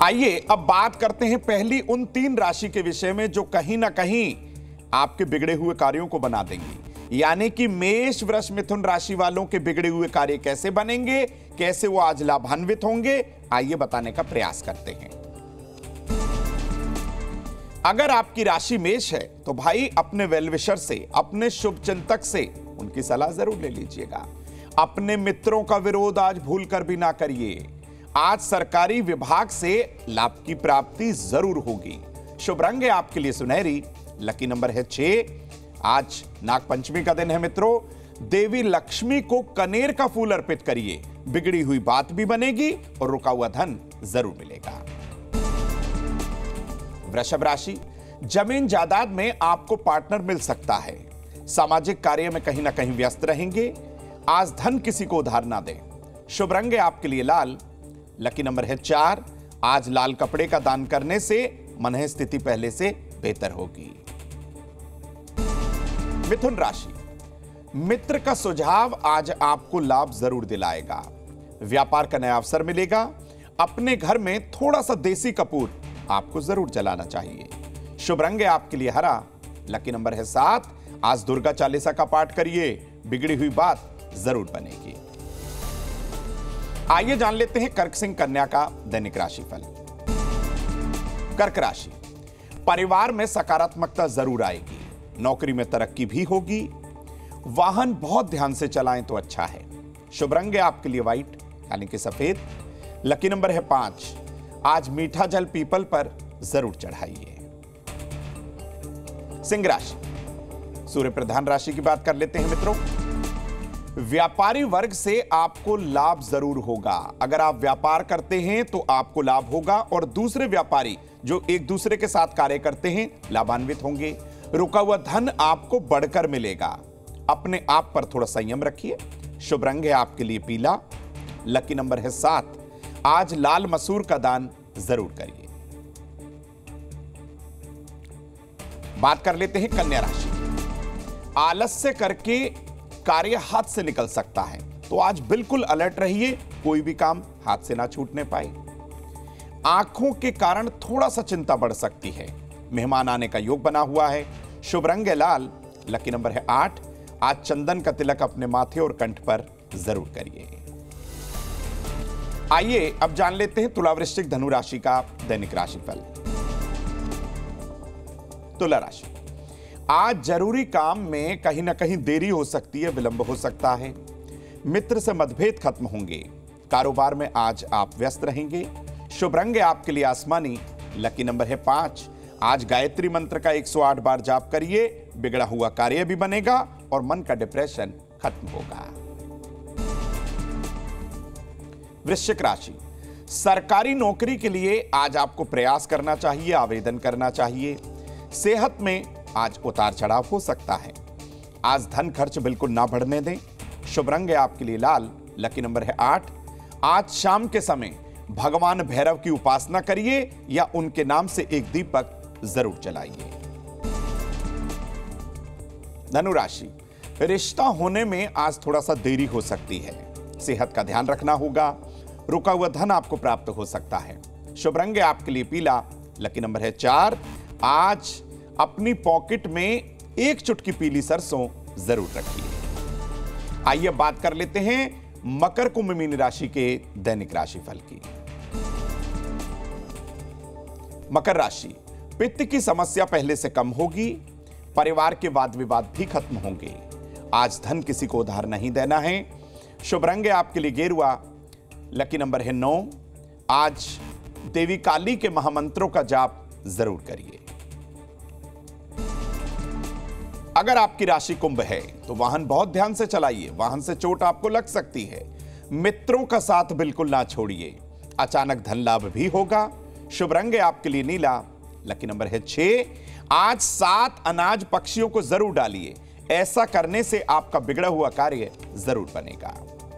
आइए अब बात करते हैं पहली उन 3 राशि के विषय में जो कहीं ना कहीं आपके बिगड़े हुए कार्यों को बना देंगी। यानी कि मेष, वृष, मिथुन राशि वालों के बिगड़े हुए कार्य कैसे बनेंगे, कैसे वो आज लाभान्वित होंगे, आइए बताने का प्रयास करते हैं। अगर आपकी राशि मेष है तो भाई अपने वेलविशर से, अपने शुभ चिंतक से उनकी सलाह जरूर ले लीजिएगा। अपने मित्रों का विरोध आज भूलकर भी ना करिए। आज सरकारी विभाग से लाभ की प्राप्ति जरूर होगी। शुभ रंग है आपके लिए सुनहरी, लकी नंबर है 6। आज नाग पंचमी का दिन है मित्रों। देवी लक्ष्मी को कनेर का फूल अर्पित करिए, बिगड़ी हुई बात भी बनेगी और रुका हुआ धन जरूर मिलेगा। वृषभ राशि, जमीन जायदाद में आपको पार्टनर मिल सकता है। सामाजिक कार्य में कहीं ना कहीं व्यस्त रहेंगे। आज धन किसी को उधार ना दें। शुभ रंग है आपके लिए लाल, लकी नंबर है 4। आज लाल कपड़े का दान करने से मन स्थिति पहले से बेहतर होगी। मिथुन राशि, मित्र का सुझाव आज आपको लाभ जरूर दिलाएगा। व्यापार का नया अवसर मिलेगा। अपने घर में थोड़ा सा देसी कपूर आपको जरूर जलाना चाहिए। शुभ रंग है आपके लिए हरा, लकी नंबर है 7। आज दुर्गा चालीसा का पाठ करिए, बिगड़ी हुई बात जरूर बनेगी। आइए जान लेते हैं कर्क सिंह कन्या का दैनिक राशिफल। कर्क राशि, परिवार में सकारात्मकता जरूर आएगी। नौकरी में तरक्की भी होगी। वाहन बहुत ध्यान से चलाएं तो अच्छा है। शुभ रंग है आपके लिए व्हाइट यानी कि सफेद, लकी नंबर है 5। आज मीठा जल पीपल पर जरूर चढ़ाइए। सिंह राशि, सूर्य प्रधान राशि की बात कर लेते हैं मित्रों। व्यापारी वर्ग से आपको लाभ जरूर होगा। अगर आप व्यापार करते हैं तो आपको लाभ होगा और दूसरे व्यापारी जो एक दूसरे के साथ कार्य करते हैं लाभान्वित होंगे। रुका हुआ धन आपको बढ़कर मिलेगा। अपने आप पर थोड़ा संयम रखिए। शुभ रंग है आपके लिए पीला, लकी नंबर है 7। आज लाल मसूर का दान जरूर करिए। बात कर लेते हैं कन्या राशि। आलस्य करके कार्य हाथ से निकल सकता है, तो आज बिल्कुल अलर्ट रहिए, कोई भी काम हाथ से ना छूटने पाए। आंखों के कारण थोड़ा सा चिंता बढ़ सकती है। मेहमान आने का योग बना हुआ है। शुभ रंग है लाल, लकी नंबर है 8। आज चंदन का तिलक अपने माथे और कंठ पर जरूर करिए। आइए अब जान लेते हैं तुला, वृश्चिक, धनु राशि का दैनिक राशिफल। तुला राशि, आज जरूरी काम में कहीं ना कहीं देरी हो सकती है, विलंब हो सकता है। मित्र से मतभेद खत्म होंगे। कारोबार में आज आप व्यस्त रहेंगे। शुभ रंग है आपके लिए आसमानी, लकी नंबर है 5। आज गायत्री मंत्र का 108 बार जाप करिए, बिगड़ा हुआ कार्य भी बनेगा और मन का डिप्रेशन खत्म होगा। वृश्चिक राशि, सरकारी नौकरी के लिए आज आपको प्रयास करना चाहिए, आवेदन करना चाहिए। सेहत में आज उतार चढ़ाव हो सकता है। आज धन खर्च बिल्कुल ना बढ़ने दें। शुभ रंग है आपके लिए लाल, लकी नंबर है 8। आज शाम के समय भगवान भैरव की उपासना करिए या उनके नाम से एक दीपक जरूर जलाइए। धनु राशि, रिश्ता होने में आज थोड़ा सा देरी हो सकती है। सेहत का ध्यान रखना होगा। रुका हुआ धन आपको प्राप्त हो सकता है। शुभ रंग है आपके लिए पीला, लकी नंबर है 4। आज अपनी पॉकेट में एक चुटकी पीली सरसों जरूर रखिए। आइए बात कर लेते हैं मकर, कुंभ, मीन राशि के दैनिक राशिफल की। मकर राशि, पित्त की समस्या पहले से कम होगी। परिवार के वाद विवाद भी खत्म होंगे। आज धन किसी को उधार नहीं देना है। शुभ रंग है आपके लिए गेरुआ, लकी नंबर है 9। आज देवी काली के महामंत्रों का जाप जरूर करिए। अगर आपकी राशि कुंभ है तो वाहन बहुत ध्यान से चलाइए, वाहन से चोट आपको लग सकती है। मित्रों का साथ बिल्कुल ना छोड़िए। अचानक धन लाभ भी होगा। शुभ रंग है आपके लिए नीला, लकी नंबर है 6। आज 7 अनाज पक्षियों को जरूर डालिए। ऐसा करने से आपका बिगड़ा हुआ कार्य जरूर बनेगा।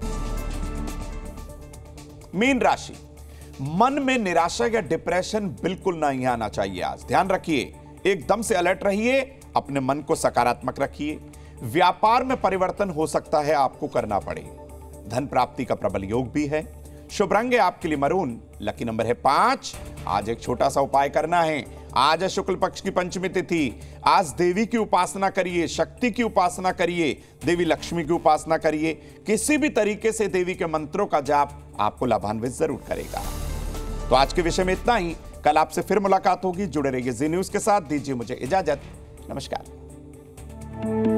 मीन राशि, मन में निराशा या डिप्रेशन बिल्कुल नहीं आना चाहिए। आज ध्यान रखिए, एकदम से अलर्ट रहिए, अपने मन को सकारात्मक रखिए। व्यापार में परिवर्तन हो सकता है, आपको करना पड़े। धन प्राप्ति का प्रबल योग भी है। शुभ रंग है आपके लिए मरून, लकी नंबर है 5। आज एक छोटा सा उपाय करना है। आज है शुक्ल पक्ष की पंचमी तिथि। आज देवी की उपासना करिए, शक्ति की उपासना करिए, देवी लक्ष्मी की उपासना करिए। किसी भी तरीके से देवी के मंत्रों का जाप आपको लाभान्वित जरूर करेगा। तो आज के विषय में इतना ही। कल आपसे फिर मुलाकात होगी। जुड़े रहिए जी न्यूज के साथ। दीजिए मुझे इजाजत। नमस्कार।